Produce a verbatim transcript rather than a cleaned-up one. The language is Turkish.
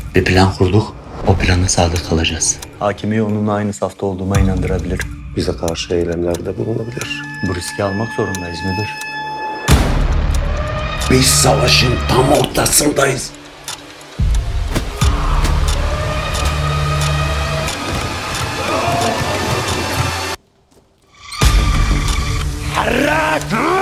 Bir plan kurduk. O plana sadık kalacağız. Hakimi onunla aynı safta olduğuma inandırabilir. Bize karşı eylemlerde bulunabilir. Bu riski almak zorundayız müdür. Biz savaşın tam ortasındayız. Harrat!